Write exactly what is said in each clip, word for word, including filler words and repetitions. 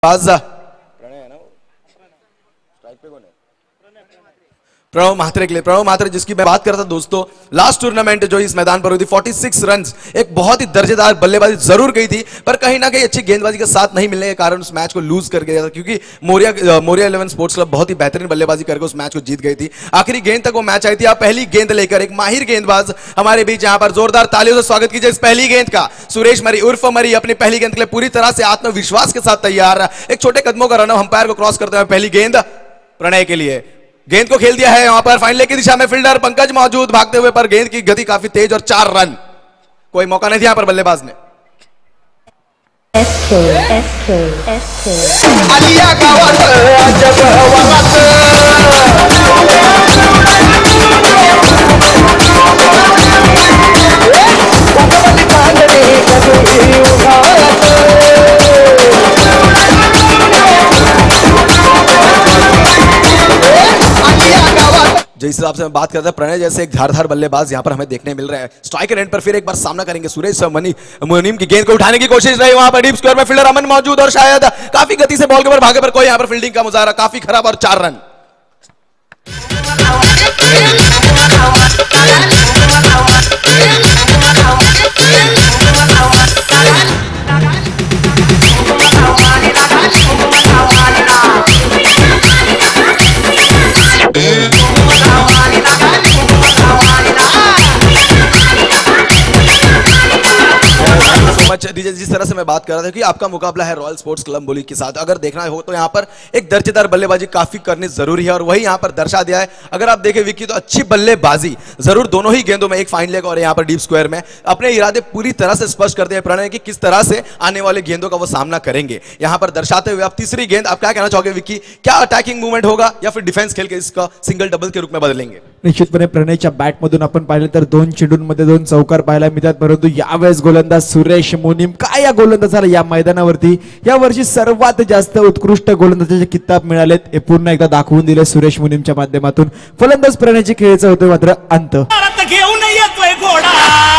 प्रणव महात्रे के लिए, प्रणव महात्रे जिसकी मैं बात कर रहा था दोस्तों, लास्ट टूर्नामेंट जो इस मैदान पर हुई थी छियालीस रन्स, एक बहुत ही दर्जेदार बल्लेबाजी जरूर गई थी, पर कहीं ना कहीं अच्छी गेंदबाजी का साथ नहीं मिलने के कारण उस मैच को लूज कर गया था, क्योंकि Moriya Moriya eleven sports club बहुत ही बेहतरीन बल्लेबाजी करके उस मैच को जीत गई थी। आखिरी गेंद तक वो मैच आई थी। आप पहली गेंद लेकर एक माहिर गेंदबाज हमारे बीच, यहां पर जोरदार तालियों से स्वागत कीजिए इस पहली गेंद का। सुरेश मरी उर्फ मरी अपनी पहली गेंद के लिए पूरी तरह से आत्मविश्वास के साथ तैयार। एक छोटे कदमों का रन अंपायर को क्रॉस करते हुए पहली गेंद प्रणय के लिए। गेंद को खेल दिया है यहां पर फाइनल की दिशा में फील्डर पंकज मौजूद भागते हुए, पर गेंद की गति काफी तेज और चार रन, कोई मौका नहीं दिया यहां पर बल्लेबाज ने। एस के, एस के, एस के। आलिया गावात अजब वरात उगवली चांदणी कधी उघाडत। जिस हिसाब से मैं बात करता प्रणय जैसे एक धारदार बल्लेबाज यहां पर हमें देखने मिल रहे हैं। स्ट्राइकर एंड पर फिर एक बार सामना करेंगे सुरेश मनी मुनीम की गेंद को उठाने की कोशिश रही, वहां पर डीप स्क्वायर में फील्डर अमन मौजूद और शायद काफी गति से बॉल के ऊपर भागे, पर कोई यहां पर फील्डिंग का मुजाहरा काफी खराब और चार रन। जिस तरह से मैं बात कर रहा था कि आपका मुकाबला है रॉयल स्पोर्ट्स कलंबोली के साथ, अगर देखना हो तो यहां पर एक दर्जेदार बल्लेबाजी काफी करनी जरूरी है और वही यहां पर दर्शा दिया है। अगर आप देखें विकी तो अच्छी बल्लेबाजी जरूर दोनों ही गेंदों में, एक फाइन लेग और यहां पर डीप स्क्वायर में, अपने इरादे पूरी तरह से स्पष्ट करते हैं प्रणय कि किस तरह से आने वाले गेंदों का वो सामना करेंगे यहां पर दर्शाते हुए। आप तीसरी गेंद आप क्या कहना चाहोगे विकी, क्या अटैकिंग मूवमेंट होगा या फिर डिफेन्स खेल के इसका सिंगल डबल के रूप में बदलेंगे? निश्चितपणे प्रणयच्या बॅटमधून आपण पाहिलं तर दोन चेंडूंमध्ये दोन चौकार पाहायला मिळतात, परंतु यावेळेस गोलंदाज सुरेश मुनीम काय या गोलंदाजाला या मैदानावरती या वर्षी सर्वात जास्त उत्कृष्ट गोलंदाजाचे किताब मिळालेत हे पुन्हा एकदा दाखवून दिले सुरेश मुनीमच्या माध्यमातून। फलंदाज प्रणयची खेळीचा होतोय मात्र अंत। घेऊन येतोय घोडा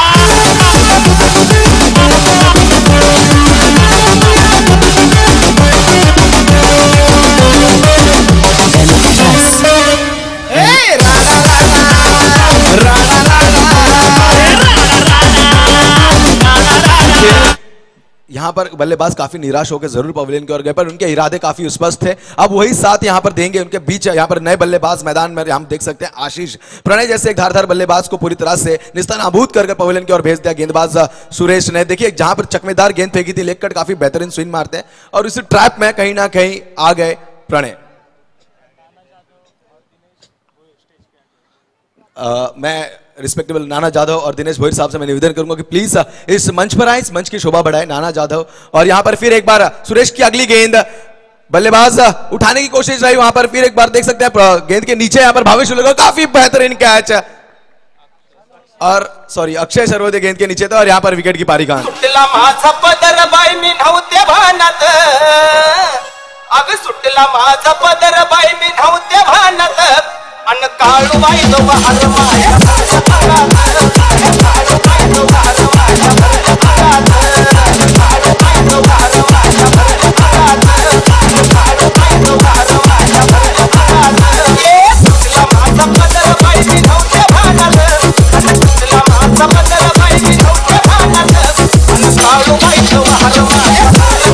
यहां पर बल्लेबाज काफी निराश होकर जरूर पवेलियन की ओर गए, पर उनके इरादे काफी स्पष्ट थे। अब वही साथ यहां पर देंगे उनके बीच। यहां पर नए बल्लेबाज मैदान में हम देख सकते हैं आशीष प्रणय जैसे एक धारदार बल्लेबाज को पूरी तरह से निस्तानाबूद करके पवेलियन की ओर भेज दिया गेंदबाज सुरेश ने। देखिए जहां पर चकमेदार गेंद फेंकी थी, लेग कट काफी बेहतरीन स्विंग मारते हैं और इस ट्रैप में कहीं ना कहीं आ गए प्रणय। मैं रिस्पेक्टेबल नाना जाधव और दिनेश भोईर साहब से मैं निवेदन करूंगा कि प्लीज इस मंच पर आए, इस मंच की शोभा बढ़ाए। नाना जाधव और यहां पर फिर एक बार सुरेश की अगली गेंद, बल्लेबाज उठाने की कोशिश रही, वहां पर फिर एक बार देख सकते हैं गेंद के नीचे यहां पर भावेश उलगा, काफी बेहतरीन कैच और सॉरी अक्षय सर्वोदय गेंद के नीचे था और यहां पर विकेट की पारी का सुटला माझा पदर बाई मी नव्हते भानात, अग सुटला माझा पदर बाई मी नव्हते भानात, अन काळू बाई तो बहार माया काळू बाई तो बहार माया काळू बाई तो बहार माया काळू बाई तो बहार माया ए सुटला माझा पदर बाई मी नव्हते भानात, सुटला माझा पदर बाई मी नव्हते भानात, अन काळू बाई तो बहार माया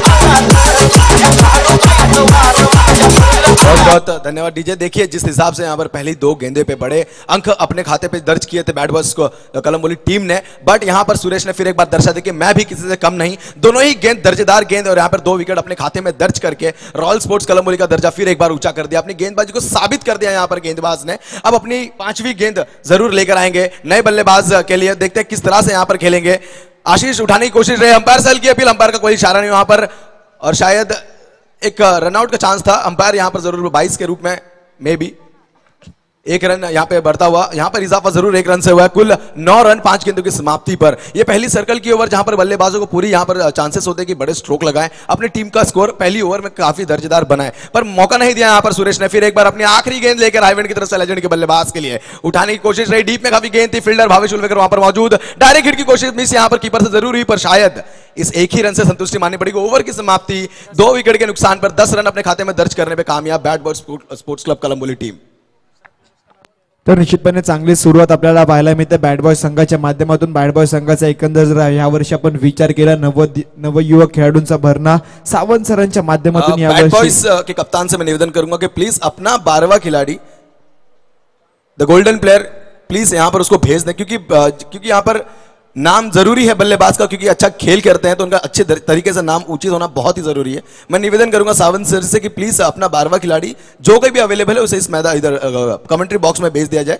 काळू बाई तो बहार माया। बहुत बहुत धन्यवाद डीजे। देखिए जिस हिसाब से यहाँ पर पहली दो गेंदे पे बड़े अंक अपने खाते पे दर्ज किए थे बैट बॉयज को कलंबोली टीम ने, बट यहाँ पर सुरेश ने फिर एक बार दर्शा दी कि मैं भी किसी से कम नहीं। दोनों ही गेंद दर्जेदार गेंद और यहाँ पर दो विकेट अपने खाते में दर्ज करके रॉयल स्पोर्ट्स कलंबोली का दर्जा फिर एक बार ऊंचा कर दिया, अपनी गेंदबाजी को साबित कर दिया यहाँ पर गेंदबाज ने। अब अपनी पांचवी गेंद जरूर लेकर आएंगे नए बल्लेबाज के लिए, देखते हैं किस तरह से यहाँ पर खेलेंगे। आशीष उठाने की कोशिश रहे, अंपायर से हल्की अपील, अंपायर का कोई इशारा नहीं वहां पर और शायद एक रनआउट का चांस था, अंपायर यहां पर जरूर बाईस के रूप में मे बी एक रन यहाँ पे बढ़ता हुआ, यहाँ पर इजाफा जरूर एक रन से हुआ है। कुल नौ रन पांच गेंदों की समाप्ति पर। ये पहली सर्कल की ओवर जहां पर बल्लेबाजों को पूरी यहाँ पर चांसेस होते हैं कि बड़े स्ट्रोक लगाएं, अपनी टीम का स्कोर पहली ओवर में काफी दर्जेदार बनाए, पर मौका नहीं दिया यहाँ पर सुरेश ने। फिर एक बार अपनी आखिरी गेंद लेकर हाईवेंड की तरफ से लेजेंड के बल्लेबाज के लिए उठाने की कोशिश रही। डीप में काफी गेंद थी, फील्डर भावेश उल्वेकर वहां पर मौजूद, डायरेक्ट हिट की कोशिश मिस यहाँ पर कीपर से जरूर हुई, पर शायद इस एक ही रन से संतुष्टि माननी पड़ेगी। ओवर की समाप्ति दो विकेट के नुकसान पर दस रन अपने खाते में दर्ज करने में कामयाब bat boy sports club Kalamboli team. तर निश्चितपणे चांगली सुरुवात आपल्याला पाहायला मिळते बॅट बॉय संघाच्या माध्यमातून। बॅट बॉय संघाचा एकंदर जर या वर्षी आपण विचार केला नव नवयुवक खेळाडूंचा भरणा सावंत सरांच्या माध्यमातून या बैट बॉयज के कप्तान से मैं निवेदन करूंगा कि प्लीज अपना बारहवां खिलाड़ी द गोल्डन प्लेयर प्लीज यहां पर उसको भेज दें, क्योंकि क्योंकि यहां पर नाम जरूरी है बल्लेबाज का, क्योंकि अच्छा खेल करते हैं तो उनका अच्छे तरीके से नाम उचित होना बहुत ही जरूरी है। मैं निवेदन करूंगा सावंत सर से कि प्लीज अपना बारहवां खिलाड़ी जो कोई भी अवेलेबल है उसे इस मैदान इधर कमेंट्री बॉक्स में भेज दिया जाए।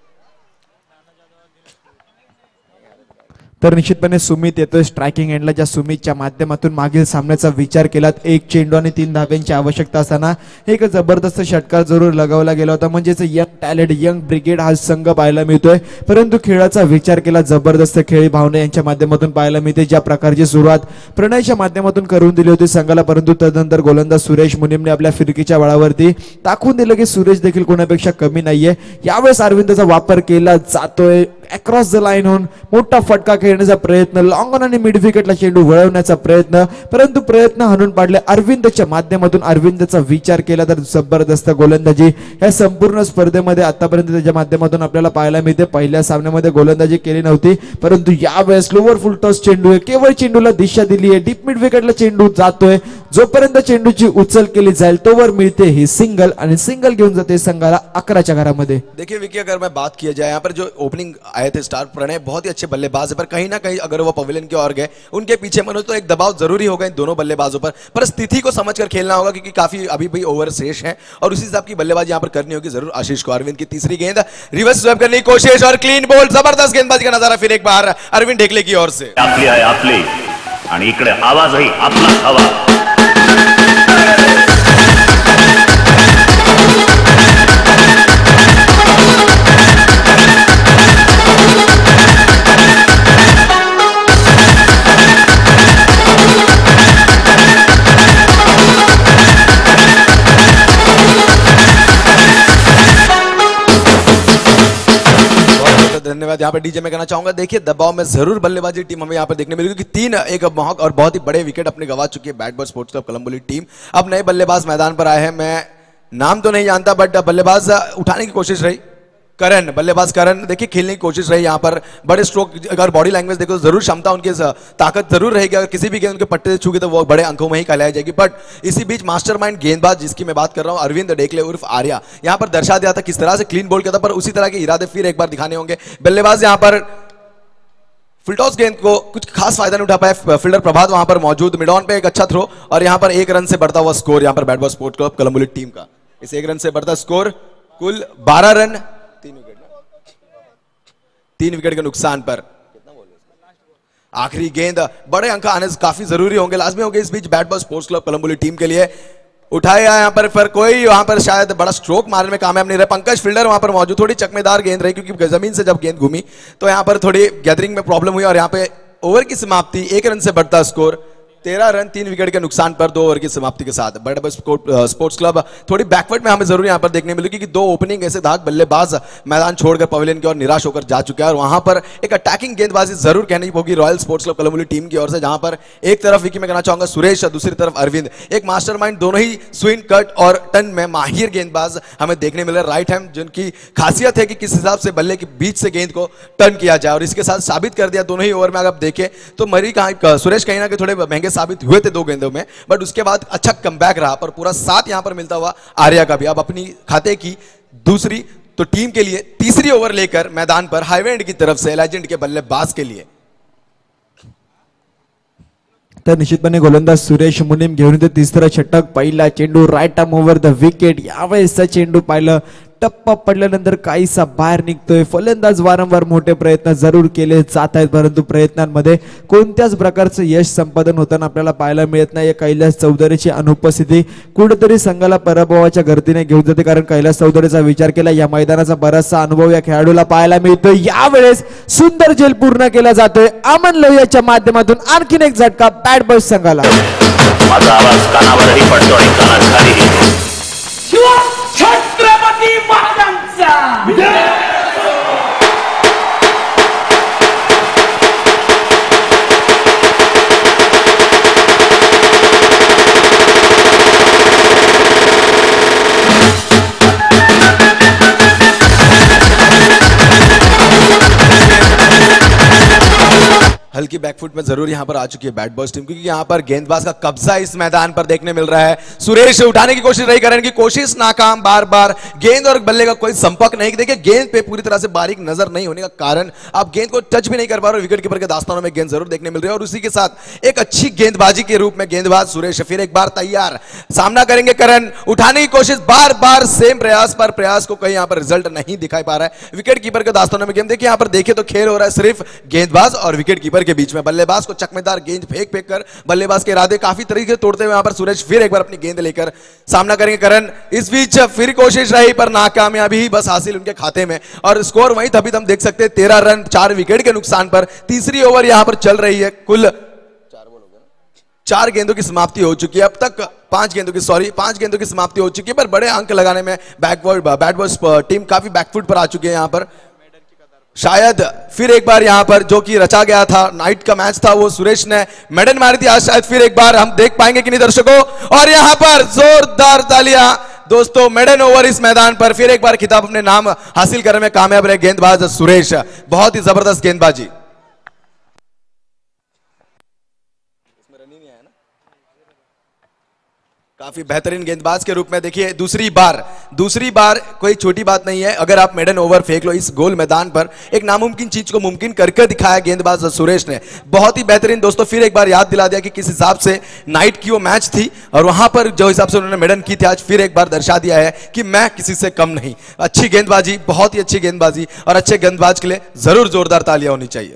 तर निश्चितपणे सुमित येतोय स्ट्रायकिंग एंडला, ज्या सुमितच्या माध्यमातून मागील सामन्याचा विचार केलात एक चेंडू आणि तीन धाब्यांची आवश्यकता असताना एक जबरदस्त षटकार जरूर लगावला गेला होता, म्हणजेच यंग टॅलेंट यंग ब्रिगेड हा संघ पाहायला मिळतोय। परंतु खेळाचा विचार केला जबरदस्त खेळी भावना यांच्या माध्यमातून पाहायला मिळते, ज्या प्रकारची सुरुवात प्रणयच्या माध्यमातून करून दिली होती संघाला, परंतु तदनंतर गोलंदाज सुरेश मुनीमने आपल्या फिरकीच्या बळावरती दाखवून दिलं की सुरेश देखील कोणापेक्षा कमी नाहीये। यावेळेस अरविंदचा वापर केला जातोय, अक्रॉस द लाईन होऊन मोठा फटका खेळण्याचा प्रयत्न, लॉंग ऑन आणि मिड विकेटला चेंडू वळवण्याचा प्रयत्न, परंतु प्रयत्न हाणून पाडले अरविंदच्या माध्यमातून। अरविंदचा विचार केला तर जबरदस्त गोलंदाजी या संपूर्ण स्पर्धेमध्ये आतापर्यंत त्याच्या माध्यमातून आपल्याला पाहायला मिळते। पहिल्या सामन्यामध्ये गोलंदाजी केली नव्हती, परंतु यावेळेस लोअर फुल टॉस चेंडू आहे, केवळ चेंडूला दिशा दिली आहे, डीप मिड विकेटला चेंडू जातोय, जोपर्यंत चेंडूची उचल केली जाईल तोवर मिळते ही सिंगल आणि सिंगल घेऊन जाते संघाला अकराच्या घरामध्ये। देखिए विकी, अगर मैं बात किया जाए यहाँ पर जो ओपनिंग आए थे स्टार प्रणय बहुत ही अच्छे बल्लेबाज है, पर कहीं ना कहीं अगर वो पवेलियन की ओर गए उनके पीछे मनो तो एक दबाव जरूरी होगा इन दोनों बल्लेबाजों पर, पर स्थिति को समझकर खेलना होगा क्योंकि काफी अभी भी ओवर शेष है और उसी हिसाब की बल्लेबाजी यहाँ पर करनी होगी जरूर आशीष को। अरविंद की तीसरी गेंद, रिवर्स स्वीप करने की कोशिश और क्लीन बोल्ड, जबरदस्त गेंदबाजी का नजारा फिर एक बार अरविंद ढेकले की ओर से। आपली आहे आपली आणि इकडे आवाजही आपला हवा। धन्यवाद। यहाँ पर डीजे में कहना चाहूंगा, देखिए दबाव में जरूर बल्लेबाजी टीम हमें यहाँ पर देखने मिलेगी, क्योंकि तीन एक महक और बहुत ही बड़े विकेट अपने गवा चुकी है bat boy sports club Kalamboli team. अब नए बल्लेबाज मैदान पर आए हैं, मैं नाम तो नहीं जानता बट बल्लेबाज उठाने की कोशिश रही करण, बल्लेबाज करण देखिए खेलने की कोशिश रही यहाँ पर, बड़े स्ट्रोक, अगर बॉडी लैंग्वेज देखो तो जरूर क्षमता उनकी ताकत जरूर रहेगी, अगर किसी भी गेंद उनके पट्टे से छूगे तो वो बड़े अंकों में ही कहलाई जाएगी। बट इसी बीच मास्टरमाइंड गेंदबाज जिसकी मैं बात कर रहा हूँ अरविंद ढेकले उर्फ आर्या, यहाँ पर दर्शा दिया था किस तरह से क्लीन बोल्ड किया था, पर उसी तरह के इरादे फिर एक बार दिखाने होंगे। बल्लेबाज यहाँ पर फुल टॉस गेंद को कुछ खास फायदा नहीं उठा पाए, फील्डर प्रभात वहां पर मौजूद, मिड ऑन पे एक अच्छा थ्रो और यहाँ पर एक रन से बढ़ता हुआ स्कोर यहाँ पर bat boy sports club Kalamboli team का। इस एक रन से बढ़ता स्कोर कुल बारह रन तीन विकेट तीन विकेट के नुकसान पर। आखिरी गेंद, बड़े अंक आने काफी जरूरी होंगे, लाजमी होंगे इस बीच bat boy sports club Kalamboli team के लिए। उठाया यहाँ पर पर कोई वहां पर शायद बड़ा स्ट्रोक मारने में कामयाब नहीं रहे, पंकज फील्डर वहां पर मौजूद, थोड़ी चकमेदार गेंद रही क्योंकि जमीन से जब गेंद घूमी तो यहाँ पर थोड़ी गैदरिंग में प्रॉब्लम हुई और यहाँ पे ओवर की समाप्ति एक रन से बढ़ता स्कोर तेरह रन तीन विकेट के नुकसान पर दो ओवर की समाप्ति के साथ। बैट बॉय स्पोर्ट्स क्लब थोड़ी बैकवर्ड में हमें जरूर यहां पर देखने मिलेगी कि दो ओपनिंग ऐसे धाक बल्लेबाज मैदान छोड़कर पवेलियन की ओर निराश होकर जा चुके हैं और वहां पर एक अटैकिंग गेंदबाजी जरूर कहनी होगी royal sports club Kalamboli team की ओर से, जहां पर एक तरफ विकी में कहना चाहूंगा सुरेश, दूसरी तरफ अरविंद, एक मास्टरमाइंड, दोनों ही स्विंग कट और टर्न में माहिर गेंदबाज हमें देखने मिले। राइट हैंड जिनकी खासियत है कि किस हिसाब से बल्ले के बीच से गेंद को टर्न किया जाए और इसके साथ साबित कर दिया दोनों ही ओवर में। अगर देखें तो मरी कहा सुरेश कहीं ना कहीं थोड़े महंगे साबित हुए थे दो गेंदों में, बट उसके बाद अच्छा कमबैक रहा, पर पूरा साथ यहां पर मिलता हुआ आर्या का भी। अब अपनी खाते की दूसरी तो टीम के लिए तीसरी ओवर लेकर मैदान पर हाईवेंड की तरफ से लेजेंड के बल्लेबाज के लिए तर निश्चितपणे गोलंदाज सुरेश मुनीम घेऊन येते तिसरा षटक, पहिला चेंडू right arm over the wicket, यावेळेसचा चेंडू पाहिलं टप्पा पडल्यानंतर काहीसा बाहेर निघतोय. फलंदाज वारंवार मोठे प्रयत्न जरूर केले जात आहेत, परंतु प्रयत्नांमध्ये कोणत्याच प्रकारचं यश संपादन होताना आपल्याला पाहायला मिळत नाही. कैलास चौधरीची अनुपस्थिती कुठेतरी संघाला पराभवाच्या गर्दीने घेऊन जाते, कारण कैलास चौधरीचा विचार केला या मैदानाचा बराचसा अनुभव या खेळाडूला पाहायला मिळतोय. यावेळेस सुंदर झेल पूर्ण केला जातोय अमन लोहियाच्या माध्यमातून. आणखीन एक झटका बॅट बॉय संघाला. माझा आवाज कानावरही पडतो आणि कानात खालीही. छत्रपती महाराजांचा हल्की बैकफुट में जरूर यहां पर आ चुकी है बैट बॉयज टीम, क्योंकि यहां पर गेंदबाज का कब्जा इस मैदान पर देखने मिल रहा है. सुरेश उठाने की कोशिश रही, करने की कोशिश नाकाम. बार बार गेंद और बल्ले का कोई संपर्क नहीं. देखिए गेंद पे पूरी तरह से बारीक नजर नहीं होने का कारण आप गेंद को टच भी नहीं कर पा रहे. विकेट कीपर के दास्तानों में गेंद जरूर देखने मिल रही है, और उसी के साथ एक अच्छी गेंदबाजी के रूप में गेंदबाज सुरेश फिर एक बार तैयार. सामना करेंगे करण, उठाने की कोशिश, बार बार सेम प्रयास पर प्रयास को कहीं यहां पर रिजल्ट नहीं दिखाई पा रहा है. विकेट कीपर के दास्तानों में गेम. देखिए यहां पर देखिए तो खेल हो रहा है सिर्फ गेंदबाज और विकेट कीपर के बीच में. बल्लेबाज को चकमेदार गेंद फेंक फेंक कर बल्लेबाज के इरादे काफी तरीके से तोड़ते हुए यहां पर सुरेश फिर एक बार अपनी गेंद लेकर सामना करेंगे करण. इस बीच फिर कोशिश रही पर नाकामयाबी बस हासिल उनके खाते में, और स्कोर वहीं तभी हम देख सकते हैं तेरह रन चार विकेट के नुकसान पर. तीसरी ओवर यहां पर चल रही है. कुल चार गेंदों की समाप्ति हो चुकी है अब तक. पांच गेंदों की सॉरी पांच गेंदों की समाप्ति हो चुकी है, पर बड़े अंक लगाने में बैकवर्ड बैट बॉयज टीम काफी बैकफुट पर आ चुकी है. यहां पर शायद फिर एक बार यहां पर जो कि रचा गया था, नाइट का मैच था, वो सुरेश ने मेडन मारी थी. आज शायद फिर एक बार हम देख पाएंगे कि नहीं दर्शकों, और यहां पर जोरदार तालियां दोस्तों. मेडन ओवर इस मैदान पर फिर एक बार खिताब अपने नाम हासिल करने में कामयाब रहे गेंदबाज सुरेश. बहुत ही जबरदस्त गेंदबाजी. काफी बेहतरीन गेंदबाज के रूप में. देखिए दूसरी बार दूसरी बार कोई छोटी बात नहीं है. अगर आप मेडन ओवर फेंक लो इस गोल मैदान पर, एक नामुमकिन चीज को मुमकिन करके दिखाया गेंदबाज सुरेश ने. बहुत ही बेहतरीन दोस्तों. फिर एक बार याद दिला दिया कि किस हिसाब से नाइट की वो मैच थी और वहां पर जो हिसाब से उन्होंने मेडन की थी, आज फिर एक बार दर्शा दिया है कि मैं किसी से कम नहीं. अच्छी गेंदबाजी, बहुत ही अच्छी गेंदबाजी, और अच्छे गेंदबाज के लिए जरूर जोरदार तालियां होनी चाहिए.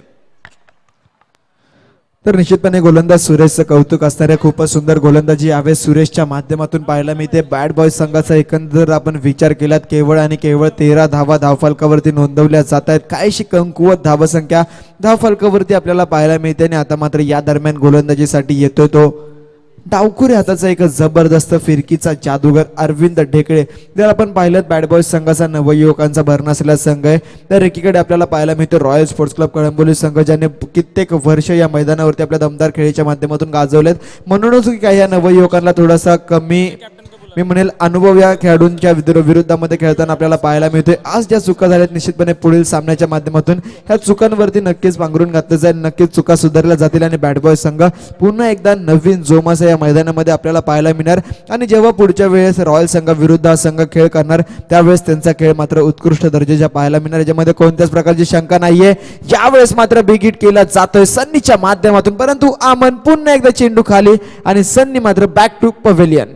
तर निश्चितपणे गोलंदाज सुरेशचं कौतुक असणाऱ्या खूपच सुंदर गोलंदाजी यावेळेस सुरेशच्या माध्यमातून पाहायला मिळते. बॅट बॉय संघाचा एकंदर आपण विचार केलात केवळ आणि केवळ तेरा धावा धावफलकावरती नोंदवल्या जात आहेत. काहीशी कमकुवत धावसंख्या धावफलकावरती आपल्याला पाहायला मिळते, आणि आता मात्र या दरम्यान गोलंदाजीसाठी येतोय तो डावखुरी हाताचा एक जबरदस्त फिरकीचा जादूगर अरविंद ढेकळे. जर आपण पाहिलं बॅट बॉयज संघाचा नवयुवकांचा भरणा असलेला संघ आहे, तर एकीकडे आपल्याला पाहायला मिळतो रॉयल स्पोर्ट्स क्लब कळंबोली संघ, ज्याने कित्येक वर्ष या मैदानावरती आपल्या दमदार खेळीच्या माध्यमातून गाजवलेत. म्हणूनच काही या नवयुवकांना थोडासा कमी मी म्हणेल अनुभव या खेळाडूंच्या विरोधामध्ये खेळताना आपल्याला पाहायला मिळतोय. आज ज्या चुका झाल्यात निश्चितपणे पुढील सामन्याच्या माध्यमातून ह्या चुकांवरती नक्कीच पांघरून घातलं जाईल. नक्कीच चुका सुधारल्या जातील आणि बॅट बॉय संघ पुन्हा एकदा नवीन जोमासा या मैदानामध्ये आपल्याला पाहायला मिळणार. आणि जेव्हा पुढच्या वेळेस रॉयल संघ विरुद्ध हा संघ खेळ करणार, त्यावेळेस त्यांचा खेळ मात्र उत्कृष्ट दर्जाचा पाहायला मिळणार, याच्यामध्ये कोणत्याच प्रकारची शंका नाहीये. यावेळेस मात्र बिग हिट केला जातोय सन्नीच्या माध्यमातून, परंतु आमन पुन्हा एकदा चेंडू खाली आणि सन्नी मात्र बॅक टू पवेलियन.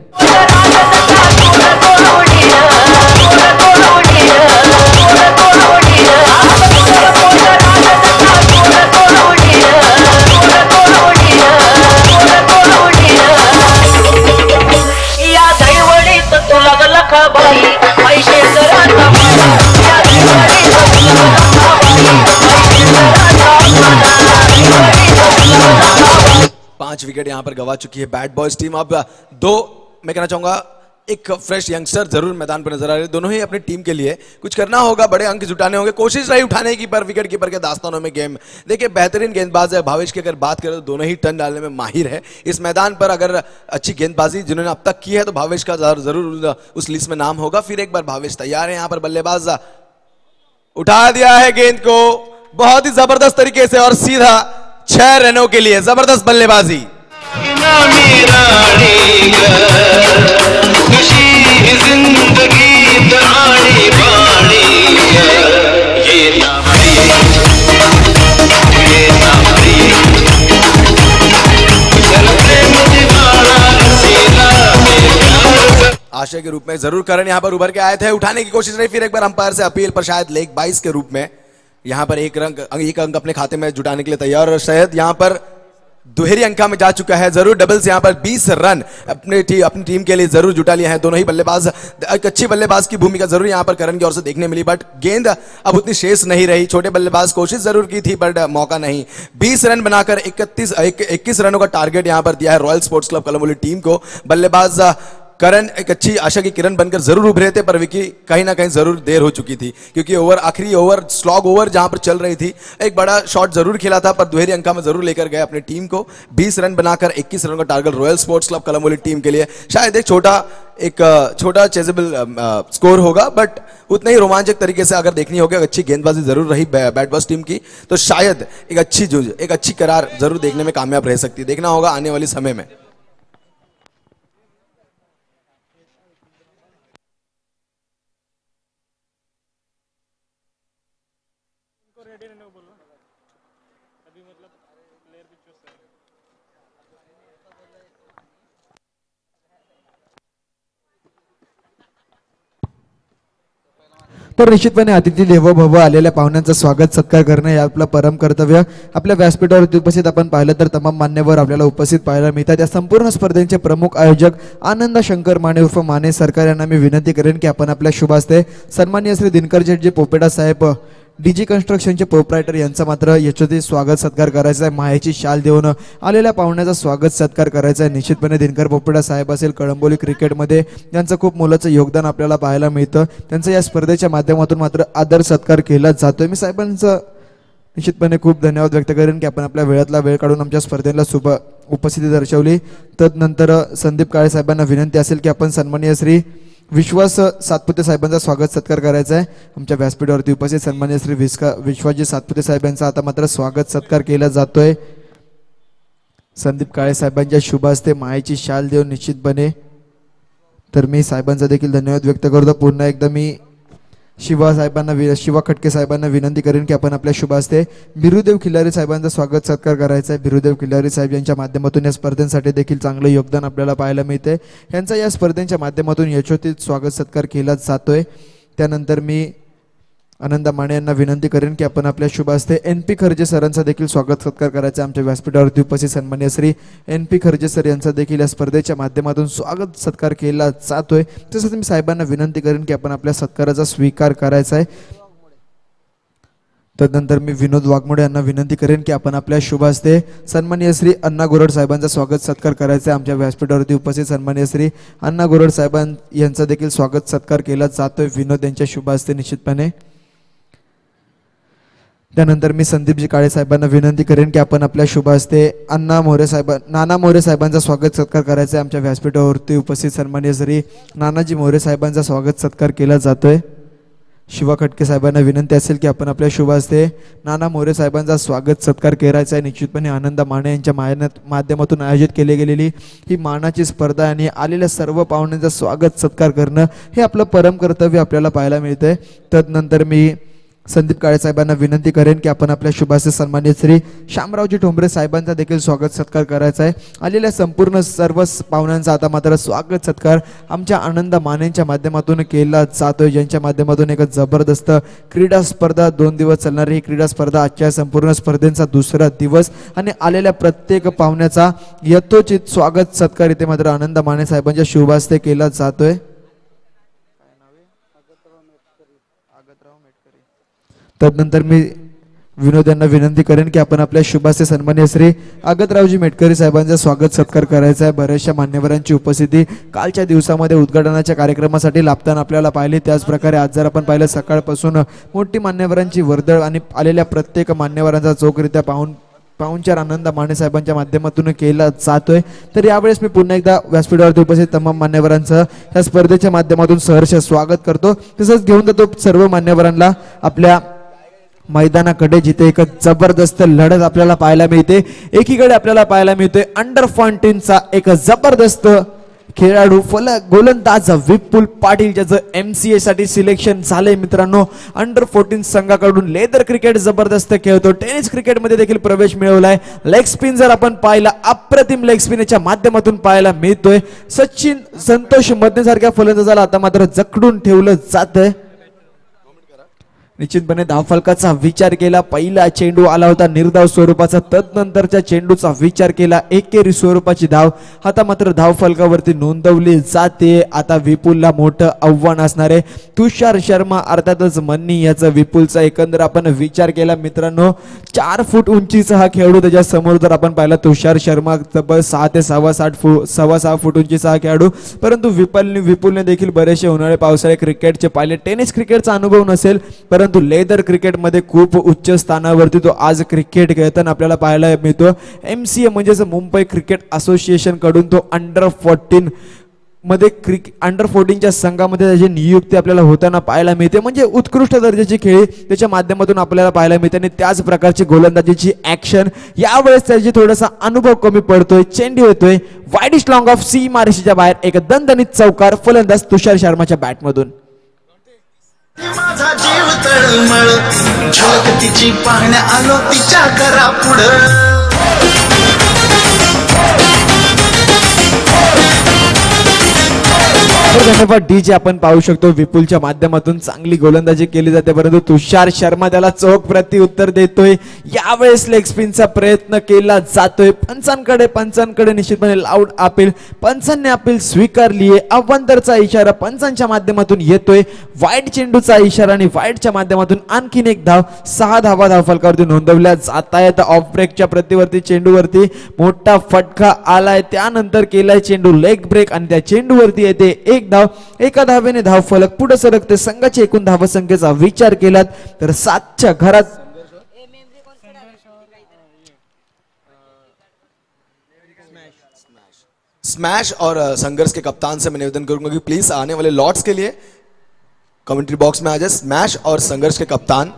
पांच विकेट यहां पर गवा चुकी है बैट बॉयज टीम. अब दो मैं कहना चाहूंगा एक फ्रेश यंगस्टर जरूर मैदान पर नजर आ रहे हैं. दोनों ही अपनी टीम के लिए कुछ करना होगा, बड़े अंक जुटाने होंगे. कोशिश रही उठाने की पर विकेट कीपर के दास्तानों में गेम. देखिए बेहतरीन गेंदबाज है भावेश की, अगर बात करें तो दोनों ही टर्न डालने में माहिर है इस मैदान पर. अगर अच्छी गेंदबाजी जिन्होंने अब तक की है तो भावेश का जरूर उस लिस्ट में नाम होगा. फिर एक बार भावेश तैयार है. यहां पर बल्लेबाज उठा दिया है गेंद को बहुत ही जबरदस्त तरीके से और सीधा छह रनों के लिए जबरदस्त बल्लेबाजी. आशय के रूप में जरूर करण यहाँ पर उभर के आए थे, उठाने की कोशिश रही, फिर एक बार अंपायर से अपील पर शायद लेग बाईस के रूप में यहाँ पर एक रंग एक अंक अपने खाते में जुटाने के लिए तैयार, और शायद यहाँ पर दोहरी अंका में जा चुका है, जरूर डबल्स यहाँ पर बीस रन अपने टी, अपनी टीम के लिए जरूर जुटा लिया है। दोनों ही बल्लेबाज एक अच्छी बल्लेबाज की भूमिका जरूर यहाँ पर करण की ओर से देखने मिली, बट गेंद अब उतनी शेष नहीं रही। छोटे बल्लेबाज कोशिश जरूर की थी बट मौका नहीं। बीस रन बनाकर इकतीस इक्कीस रनों का टारगेट यहाँ पर दिया है royal sports club Kalamboli team को। बल्लेबाज करण एक अच्छी आशा की किरण बनकर जरूर उभरे थे, पर विकी कहीं ना कहीं जरूर देर हो चुकी थी, क्योंकि ओवर आखिरी ओवर स्लॉग ओवर जहां पर चल रही थी, एक बड़ा शॉट जरूर खेला था पर दोहरी अंका में जरूर लेकर गए अपनी टीम को। बीस रन बनाकर इक्कीस रन का target royal sports club Kalamboli team के लिए। शायद एक छोटा एक छोटा चेजेबल स्कोर होगा, बट उतना ही रोमांचक तरीके से अगर देखनी होगी, अच्छी गेंदबाजी जरूर रही बैट बॉस टीम की, तो शायद एक अच्छी जूझ एक अच्छी करार जरूर देखने में कामयाब रह सकती है। देखना होगा आने वाले समय में। तर निश्चितपणे अतिथी देवो भव आलेल्या पाहुण्यांचं स्वागत सत्कार करणं हे आपलं परम कर्तव्य। आपल्या व्यासपीठावरती उपस्थित आपण पाहिलं तर तमाम मान्यवर आपल्याला उपस्थित पाहायला मिळतात। या संपूर्ण स्पर्धेचे प्रमुख आयोजक आनंद शंकर माने उर्फ माने सरकार यांना मी विनंती करेन की आपण आपल्या शुभ हस्ते सन्माननीय श्री दिनकर शेटजी पोपेडा साहेब डीजी कन्स्ट्रक्शनचे प्रोप्रायटर यांचा मात्र यशोदी स्वागत सत्कार करायचा आहे। माहेची शाल देऊन आलेल्या पाहुण्याचा स्वागत सत्कार करायचा आहे। निश्चितपणे दिनकर पोपेडा साहेब असेल कळंबोली क्रिकेटमध्ये यांचं खूप मोलाचं योगदान आपल्याला पाहायला मिळतं। त्यांचं या स्पर्धेच्या माध्यमातून मात्र आदर सत्कार केला जातोय। मी साहेबांचं निश्चितपणे खूप धन्यवाद व्यक्त करेन की आपण आपल्या वेळातला वेळ काढून आमच्या स्पर्धेला शुभ उपस्थिती दर्शवली। तदनंतर संदीप काळे साहेबांना विनंती असेल की आपण सन्माननीय श्री विश्वास सातपुते साहेबांचा स्वागत सत्कार करायचा आहे। आमच्या व्यासपीठावरती उपस्थित सन्माननीय श्री विस्का विश्वासजी सातपुते साहेबांचा आता मात्र स्वागत सत्कार केला जातोय। संदीप काळे साहेबांच्या शुभ हस्ते मायेची शाल देऊन निश्चितपणे तर मी साहेबांचा देखील धन्यवाद व्यक्त करतो। पुन्हा एकदा मी शिवा साहेबांना शिवा खटके साहेबांना विनंती करेन की आपण आपल्या शुभ हस्ते बिरुदेव खिल्लारी साहेबांचा स्वागत सत्कार करायचा आहे। बिरुदेव खिल्लारी साहेब यांच्या माध्यमातून या स्पर्धेसाठी देखील चांगलं योगदान आपल्याला पाहायला मिळते। यांचा या स्पर्धेच्या माध्यमातून यशोचित स्वागत सत्कार केला जातोय। त्यानंतर मी आनंद माने यांना विनंती करेन की आपण आपल्या शुभ हस्ते एन पी खर्जे सरांचा देखील स्वागत सत्कार करायचा। आमच्या व्यासपीठावरती उपस्थित सन्माननीय Shri N P Kharje sir यांचा देखील या स्पर्धेच्या माध्यमातून स्वागत सत्कार केला जातोय। तसंच मी साहेबांना विनंती करेन की आपण आपल्या सत्काराचा स्वीकार करायचा आहे। तदनंतर मी विनोद वाघमोडे यांना विनंती करेन की आपण आपल्या शुभ हस्ते सन्माननीय श्री अण्णा गोरड साहेबांचा स्वागत सत्कार करायचा आहे। आमच्या व्यासपीठावरती उपस्थित सन्माननीय श्री अण्णा गोरड साहेबां यांचा देखील स्वागत सत्कार केला जातोय विनोद यांच्या शुभ हस्ते निश्चितपणे। त्यानंतर मी संदीपजी काळे साहेबांना विनंती करेन की आपण आपल्या शुभ हस्ते अण्णा मोरे साहेब नाना मोरे साहेबांचा स्वागत सत्कार करायचा आहे। आमच्या व्यासपीठावरती उपस्थित सन्माननीय श्री नानाजी मोरे साहेबांचा स्वागत सत्कार केला जातोय। शिवा खटके साहेबांना विनंती असेल की आपण आपल्या शुभ हस्ते नाना मोरे साहेबांचा स्वागत सत्कार करायचा आहे। निश्चितपणे आनंद माने यांच्या माध्यमातून आयोजित केली गेलेली ही मानाची स्पर्धा आणि आलेल्या सर्व पाहुण्यांचा स्वागत सत्कार करणं हे आपलं परम कर्तव्य आपल्याला पाहायला मिळतंय। तदनंतर मी संदीप काळे साहेबांना विनंती करेन की आपण आपल्या शुभ हस्ते सन्माननीय श्री शामरावजी ठोंबरे साहेबांचा देखील स्वागत सत्कार करायचा आहे। आलेल्या संपूर्ण सर्व पाहुण्यांचा आता मात्र स्वागत सत्कार आमच्या आनंद मानेंच्या माध्यमातून केला जातोय, ज्यांच्या माध्यमातून एक जबरदस्त क्रीडा स्पर्धा दोन दिवस चालणारी ही क्रीडा स्पर्धा आजच्या संपूर्ण स्पर्धेचा दुसरा दिवस आणि आलेल्या प्रत्येक पाहुण्याचा यथोचित स्वागत सत्कार इथे मात्र आनंद माने साहेबांच्या शुभ हस्ते केला जातोय। तदनंतर मी विनोद यांना विनंती करेन की आपण आपल्या शुभ हस्ते सन्माननीय श्री आगतरावजी मेटकरी साहेबांचा स्वागत सत्कार करायचा आहे। बऱ्याचशा मान्यवरांची उपस्थिती कालच्या दिवसामध्ये उद्घाटनाच्या कार्यक्रमासाठी लाभताना आपल्याला पाहिली। त्याच प्रकारे आज जर आपण पाहिलं सकाळपासून मोठी मान्यवरांची वर्दळ आणि आलेल्या प्रत्येक मान्यवरांचा चोखरित्या पाहून पाहुणचार आनंद माने साहेबांच्या माध्यमातून केला जातोय। तर यावेळेस मी पुन्हा एकदा व्यासपीठावरती उपस्थित तमाम मान्यवरांचं या स्पर्धेच्या माध्यमातून सहर्ष स्वागत करतो। तसंच घेऊन जातो सर्व मान्यवरांना आपल्या मैदानाकडे जिथे एक जबरदस्त लढत आपल्याला पाहायला मिळते। एकीकडे आपल्याला पाहायला मिळतोय अंडर फोर्टीनचा एक जबरदस्त खेळाडू फलक गोलंदाज विपुल पाटील ज्याचं एम सी ए साठी सिलेक्शन झालंय मित्रांनो. अंडर फोर्टीन संघाकडून लेदर क्रिकेट जबरदस्त खेळतो. टेनिस क्रिकेटमध्ये देखील प्रवेश मिळवलाय. लेग स्पिन जर आपण पाहिला अप्रतिम लेग स्पिनच्या माध्यमातून पाहायला मिळतोय. सचिन संतोष मधने सारख्या फलंदाजाला आता मात्र जखडून ठेवलं जातंय. निश्चितपणे धावफलकाचा विचार केला. पहिला चेंडू आला होता निर्धाव स्वरूपाचा, तदनंतरच्या चेंडूचा विचार केला एकेरी स्वरूपाची धाव. आता मात्र धावफलकावरती नोंदवली जाते. आता विपुलला मोठं आव्हान असणार आहे. तुषार शर्मा अर्थातच मन्नी याचा विपुलचा एकंदर आपण विचार केला मित्रांनो, चार फूट उंचीचा हा खेळाडू. त्याच्या समोर जर आपण पाहिला तुषार शर्मा तब्बल सहा ते सव्वा साठ फूट सव्वा सहा फूट उंचीचा हा खेळाडू. परंतु विपुलने विपुलने देखील बरेचसे उन्हाळे पावसाळे क्रिकेटचे पाहिले. टेनिस क्रिकेटचा अनुभव नसेल परंतु लेदर क्रिकेटमध्ये खूप उच्च स्थानावरती तो आज क्रिकेट खेळताना आपल्याला पाहायला मिळतो. एम सी ए म्हणजेच मुंबई क्रिकेट असोसिएशन कडून तो अंडर फोर्टीन मध्ये क्रिकेट अंडर फोर्टीनच्या संघामध्ये त्याची नियुक्ती आपल्याला होताना पाहायला मिळते. म्हणजे उत्कृष्ट दर्जाची खेळी त्याच्या माध्यमातून आपल्याला पाहायला मिळते आणि त्याच प्रकारची गोलंदाजीची ऍक्शन. यावेळेस त्याची थोडासा अनुभव कमी पडतोय. चेंडू येतोय वाईडिश लॉंग ऑफ सी मार्शीच्या बाहेर. एक दणदणीत चौकार फलंदाज तुषार शर्माच्या बॅटमधून. माझा जीव तळमळ झलक तिची पाहण्या आलो तिच्या करा पुढं. धन्यवाद डीजे. आपण पाहू शकतो विपुलच्या माध्यमातून चांगली गोलंदाजी केली जाते परंतु तुषार शर्मा त्याला चोख प्रति उत्तर देतोय. यावेळेस लेग स्पिनचा प्रयत्न केला जातोय. पंचांकडे पंचांकडे निश्चितपणे लाऊड अपील. पंचांनी अपील स्वीकारली आहे. अवंतरचा इशारा पंचांच्या माध्यमातून येतोय. वाईट चेंडूचा इशारा आणि वाईटच्या माध्यमातून आणखीन एक धाव. सहा धावा धावफलकावरती नोंदवल्या जात आहेत. ऑफ ब्रेकच्या प्रतिवरती चेंडूवरती मोठा फटका आलाय. त्यानंतर केलाय चेंडू लेग ब्रेक आणि त्या चेंडूवरती येते एक धाव. एका धावेने धाव फलक पुढे सरकते. संघाच्या एकूण धावसंख्येचा विचार केलात तर सातच्या घरात स्मैश और संघर्ष के कप्तान से मैं निवेदन करूंगा कि प्लीज आने वाले लॉट्स के लिए कमेंट्री बॉक्स में आ जाए स्मैश और संघर्ष के कप्तान.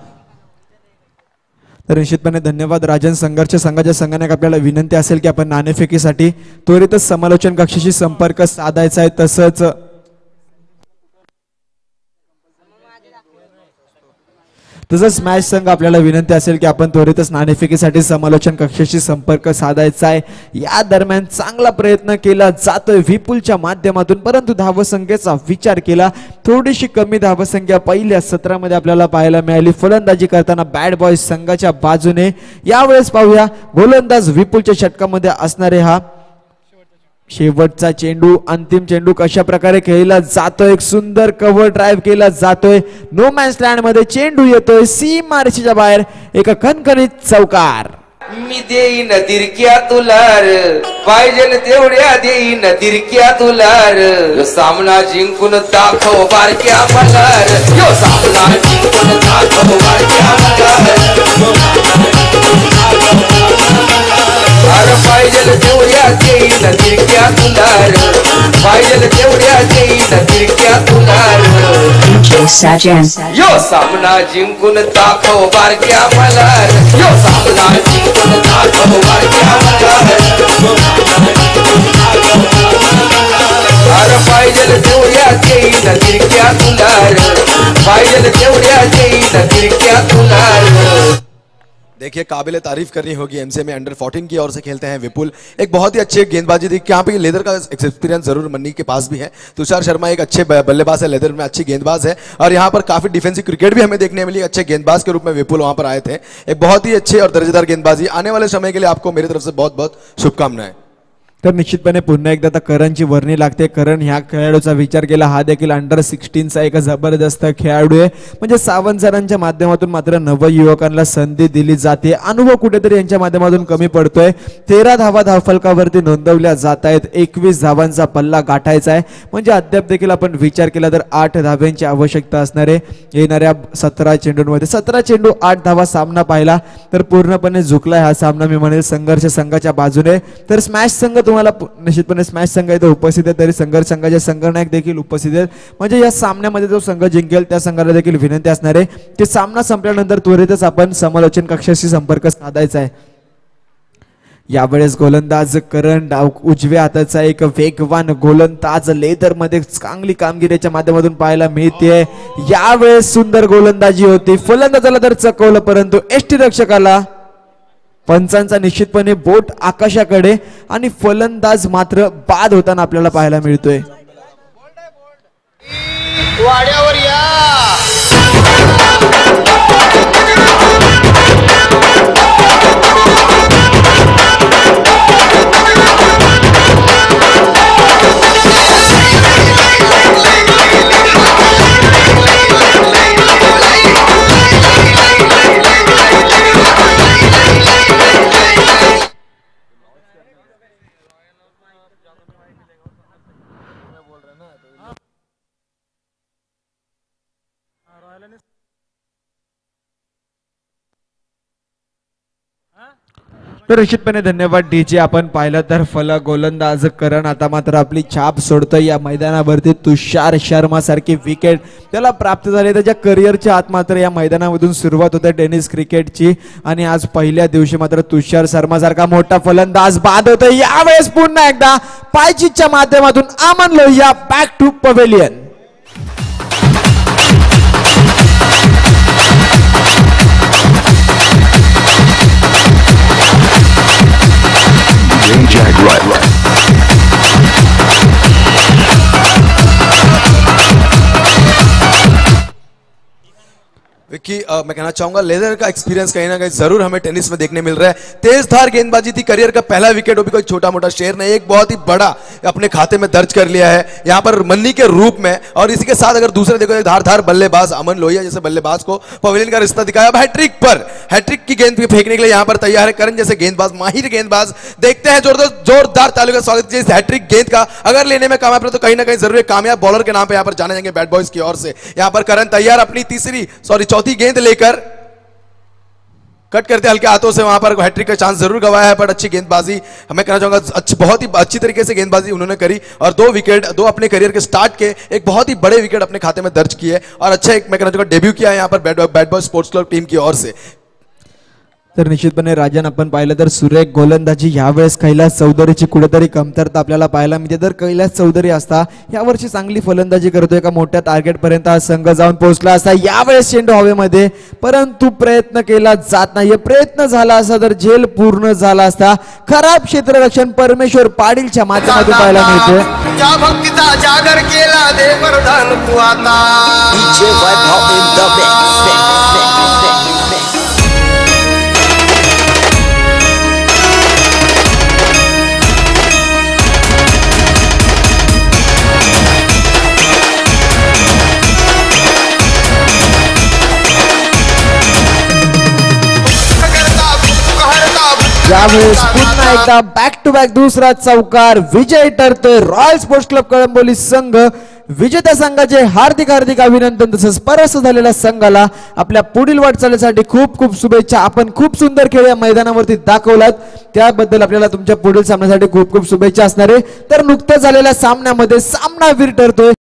तर निश्चितपणे धन्यवाद राजन. संघर्ष संघाच्या संघाने आपल्याला विनंती असेल की आपण नाणेफेकीसाठी त्वरितच समालोचन कक्षाशी संपर्क साधायचा आहे. तसंच तसंच स्मॅश संघ आपल्याला विनंती असेल की आपण त्वरितच नाणेफेकीसाठी समालोचन कक्षाशी संपर्क साधायचा आहे. या दरम्यान चांगला प्रयत्न केला जातोय विपुलच्या माध्यमातून परंतु धावसंख्येचा विचार केला थोडीशी कमी धावसंख्या पहिल्या सत्रामध्ये आपल्याला पाहायला मिळाली फलंदाजी करताना बॅड बॉयज संघाच्या बाजूने. यावेळेस पाहूया गोलंदाज विपुलच्या षटकामध्ये असणारे हा शेवटचा चेंडू. अंतिम चेंडू कशा प्रकारे खेळला जातोय. एक सुंदर कव्हर ड्राईव्ह केला जातोय. नो मॅन्स लँड मध्ये चेंडू येतोय सी मार्शीच्या बाहेर. एक खणखणीत चौकार. मी देईन दिरक्या तुलार पाहिजे तेवढ्या देईन दिरक्या तुलार. यो सामना जिंकून दाखव बारक्या मल्हार. यो सामना जिंकून दाखव बारक्या मल्हार. अरे पाहिजे तेवढ्या देईन दिरक्या तुलार. पाहिजे तेवढ्या देईन दिरक्या तुलार. यो सामना जिंकून दाखव बारक्या मल्हार. यो सामना जिंकून दाखव बारक्या मल्हार. अरे पाहिजे तेवढ्या देईन दिरक्या तुलार. पाहिजे तेवढ्या देईन दिरक्या तुलार. देखिए काबिल तारीफ करनी होगी एमसीए में अंडर फोर्टीन की ओर से खेलते हैं विपुल. एक बहुत ही अच्छे गेंदबाजी थी. यहाँ पे लेदर का एक्सपीरियंस जरूर मन्नी के पास भी है. तुषार शर्मा एक अच्छे बल्लेबाज है, लेदर में अच्छी गेंदबाज है और यहाँ पर काफी डिफेंसिव क्रिकेट भी हमें देखने मिली. अच्छे गेंदबाज के रूप में विपुल वहां पर आए थे. एक बहुत ही अच्छे और दर्जेदार गेंदबाजी. आने वाले समय के लिए आपको मेरी तरफ से बहुत बहुत शुभकामनाएं. तर निश्चितपणे पुन्हा एकदा आता करणची वर्णी लागते. करण ह्या खेळाडूचा विचार केला हा देखील अंडर सिक्स्टीनचा एक जबरदस्त खेळाडू आहे. म्हणजे सावंतसरांच्या माध्यमातून मात्र नवयुवकांना संधी दिली जाते. अनुभव कुठेतरी यांच्या माध्यमातून कमी पडतोय. तेरा धावा धावफलकावरती नोंदवल्या जात आहेत. एकवीस धावांचा पल्ला गाठायचा आहे. म्हणजे अद्याप देखील आपण विचार केला तर आठ धाव्यांची आवश्यकता असणार आहे येणाऱ्या सतरा चेंडूंमध्ये. सतरा चेंडू आठ धावा सामना पाहिला तर पूर्णपणे झुकलाय हा सामना मी म्हणेल संघर्ष संघाच्या बाजूने. तर स्मॅश संघ तुम्हाला निश्चितपणे स्मॅश संघ इथे उपस्थित आहे तरी संघर्ष संघाचे संघनायक देखील उपस्थित आहेत. म्हणजे या सामन्यामध्ये जो संघ जिंकेल त्या संघाला देखील विनंती असणार आहे की सामना संपल्यानंतर त्वरितच आपण समालोचन कक्षाशी संपर्क साधायचा आहे. यावेळेस गोलंदाज करण डाव उजव्या हाताचा एक वेगवान गोलंदाज लेदर मध्ये चांगली कामगिरीच्या माध्यमातून पाहायला मिळते. यावेळेस सुंदर गोलंदाजी होती. फलंदाजाला तर चकवलं परंतु एष्टी रक्षकाला पंचांचा निश्चितपणे बोट आकाशाकडे आणि फलंदाज मात्र बाद होताना आपल्याला पाहायला मिळतोय. वाड्यावर या तर निश्चितपणे धन्यवाद डीजे. आपण पाहिलं तर फल गोलंदाज करण आता मात्र आपली छाप सोडतोय या मैदानावरती. तुषार शर्मा सारखी विकेट त्याला प्राप्त झाली. त्याच्या करिअरच्या आत मात्र या मैदानामधून सुरुवात होते टेनिस क्रिकेटची आणि आज पहिल्या दिवशी मात्र तुषार शर्मा सारखा मोठा फलंदाज बाद होतोय. यावेळेस पुन्हा एकदा पायचीच्या माध्यमातून Aman Lohiya back to pavilion. Jack right, right. Vicky मैं कहना चाहूंगा लेदर का एक्सपीरियंस कहीं ना कहीं जरूर हमें टेनिस में देखने मिल रहा है. तेज धार गेंदबाजी थी. करियर का पहला विकेट वो भी कोई छोटा मोटा शेर नहीं, एक बहुत ही बड़ा अपने खाते में दर्ज कर लिया है यहाँ पर मन्नी के रूप में. और इसी के साथ अगर दूसरे देखो धार धार बल्लेबाज अमन लोहिया जैसे बल्लेबाज को पवेलियन का रिश्ता दिखाया. अब हैट्रिक पर हैट्रिक की गेंद फेंकने के लिए यहाँ पर तैयार है करण जैसे गेंदबाज, माहिर गेंदबाज. देखते हैं जोरदार जोरदार तालियों का स्वागत कीजिए. हैट्रिक गेंद का अगर लेने में कामयाब रहे तो कहीं ना कहीं जरूर कामयाब बॉलर के नाम पे यहाँ पर जाने जाएंगे बैट बॉयज की ओर से. यहाँ पर करण तैयार अपनी तीसरी सॉरी चौथी गेंद लेकर कट करते हल्के हाथों से वहां पर हैट्रिक का चांस जरूर गवाया है. पर अच्छी गेंदबाजी हमें कहना चाहूंगा अच्छी बहुत ही अच्छी तरीके से गेंदबाजी उन्होंने करी और दो विकेट दो अपने करियर के स्टार्ट के एक बहुत ही बड़े विकेट अपने खाते में दर्ज किए और अच्छा एक मैं कहना चाहूंगा डेब्यू किया है यहाँ पर bat boy sports club team की ओर से. तर निश्चितपणे राजन आपण पाहिलं तर सुरेख गोलंदाजी यावेळेस कैलास चौधरीची कुठेतरी कमतरता आपल्याला पाहायला मिळते. तर कैलास चौधरी असता यावर्षी चांगली फलंदाजी करतोय. एका मोठ्या टार्गेट पर्यंत हा संघ जाऊन पोहोचला असता. यावेळेस चेंडू हवेमध्ये परंतु प्रयत्न केला जात नाहीये. प्रयत्न झाला असता तर झेल पूर्ण झाला असता. खराब क्षेत्ररक्षण परमेश्वर पाटीलच्या माध्यमातून पाहायला मिळते. ज्या भक्तीचा जागर केला दे वरदान तू आता. यावेळेस पुन्हा एकदा बॅक टू बॅक दुसरा चौकार विजय ठरतोय. रॉयल स्पोर्ट्स क्लब कळंबोली संघ विजेत्या संघाचे हार्दिक हार्दिक अभिनंदन. तसंच परास्त झालेल्या संघाला आपल्या पुढील वाटचालीसाठी खूप खूप शुभेच्छा. आपण खूप सुंदर खेळ या मैदानावरती दाखवलात त्याबद्दल आपल्याला तुमच्या पुढील सामन्यासाठी खूप खूप शुभेच्छा असणार आहे. तर नुकत्याच झालेल्या सामन्यामध्ये सामनावीर ठरतोय